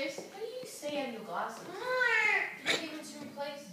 Jason, how do you say I have no glasses? Did you get them to replace?